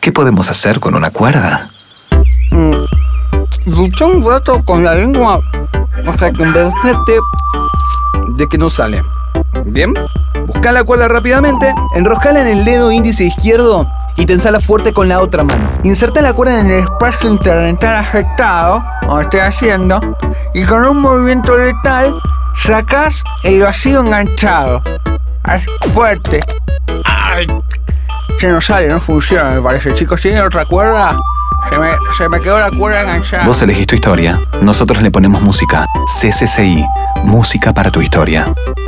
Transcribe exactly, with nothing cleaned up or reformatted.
¿Qué podemos hacer con una cuerda? Mm, lucha un rato con la lengua hasta convencerte de que no sale. Bien, busca la cuerda rápidamente, enroscala en el dedo índice izquierdo y tensala fuerte con la otra mano. Inserta la cuerda en el espacio interdental afectado, como estoy haciendo, y con un movimiento letal sacas el vacío enganchado. Haz fuerte. ¡Ay! Que no sale, no funciona, me parece. Chicos, ¿tienen otra cuerda? Se me, se me quedó la cuerda enganchada. Vos elegís tu historia, nosotros le ponemos música. C C C I, música para tu historia.